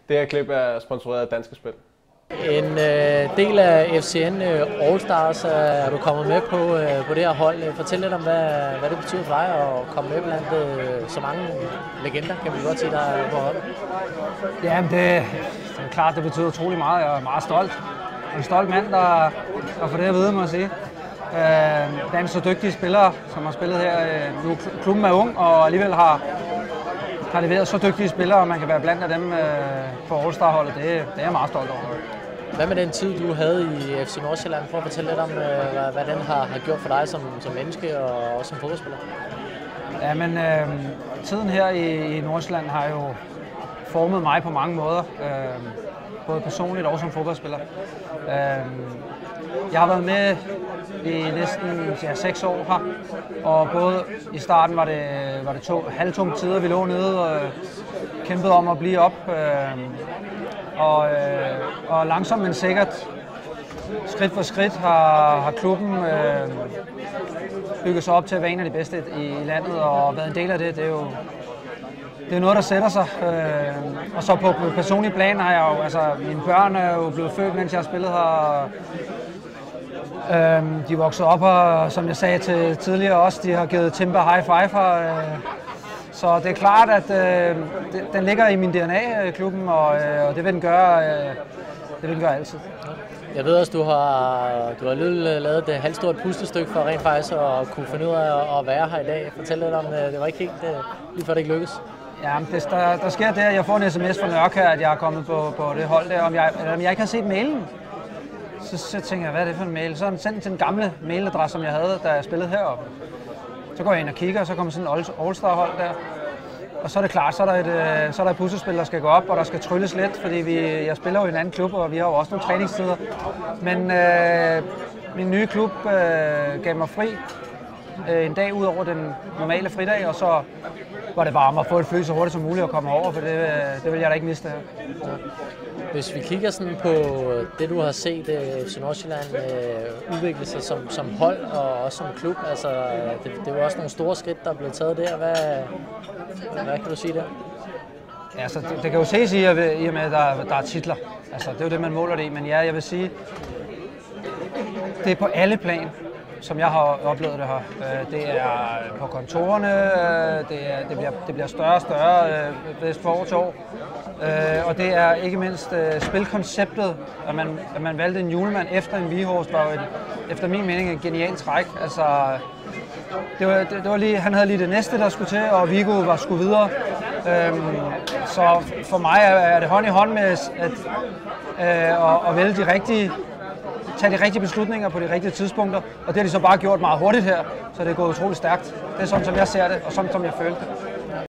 Det her klip er sponsoreret af Danske Spil. En del af FCN All Stars er du kommet med på det her hold. Fortæl lidt om, hvad det betyder for dig at komme med blandt så mange legender, kan vi godt sige, der er på holdet. Jamen det er klart, det betyder utrolig meget. Jeg er meget stolt. En stolt mand, der får det at vide, må jeg sige. Blandt så dygtige spillere, som har spillet her. Nu klubben er ung, og alligevel har leveret så dygtige spillere, og man kan være blandt af dem på All-Star-holdet. Det er jeg meget stolt over. Hvad med den tid, du havde i FC Nordsjælland? Prøv at fortælle lidt om, hvad den har gjort for dig som menneske og også som fodboldspiller. Ja, men tiden her i Nordsjælland har jo formet mig på mange måder. Både personligt og som fodboldspiller. Jeg har været med i næsten 6 år her, og både i starten var det halvtunge tider, vi lå nede og kæmpede om at blive op. Og langsomt, men sikkert, skridt for skridt, har klubben bygget sig op til at være en af de bedste i landet, og været en del af det. Det er noget, der sætter sig. Og så på personlig plan har jeg jo, altså mine børn er jo blevet født, mens jeg har spillet her. De voksede op her, som jeg sagde til tidligere også, de har givet Timber high five her. Så det er klart, at den ligger i min DNA, klubben, og det vil den gøre, altid. Jeg ved også, du har lavet et halvstort pustestykke for rent faktisk at kunne finde ud af at være her i dag. Fortæl lidt om, det var ikke helt lige før det ikke lykkedes. Ja, der sker det, at jeg får en sms fra Nørk her, at jeg er kommet på det hold der, om jeg ikke har set mailen. Så tænker jeg, hvad er det for en mail? Så er den sendt til den gamle mailadresse, som jeg havde, da jeg spillede heroppe. Så går jeg ind og kigger, og så kommer sådan en All-Star-hold der. Og så er det klart, så er der et puslespil, der skal gå op, og der skal trylles lidt, fordi jeg spiller jo i en anden klub, og vi har jo også nogle træningstider. Men min nye klub gav mig fri en dag ud over den normale fridag, og så var det bare om at få et fly så hurtigt som muligt og komme over, for det vil jeg da ikke miste her. Hvis vi kigger sådan på det, du har set FC Nordsjælland udvikle sig som hold og også som klub, altså det er jo også nogle store skridt, der er blevet taget der. Hvad kan du sige der? Ja, altså, det kan jo ses i og med, at der er titler. Altså, det er jo det, man måler det i, men ja, jeg vil sige, det er på alle plan, som jeg har oplevet det her. Det er på kontorerne, det bliver større og større fra år til år. Og det er ikke mindst spilkonceptet, at man valgte en julemand efter en Vihorst, var jo efter min mening et genialt træk. Altså, det var lige, han havde lige det næste, der skulle til, og Viggo skulle videre. Så for mig er det hånd i hånd med at vælge tage de rigtige beslutninger på de rigtige tidspunkter, og det har de så bare gjort meget hurtigt her, så det er gået utroligt stærkt. Det er sådan, som jeg ser det, og sådan, som jeg følte det.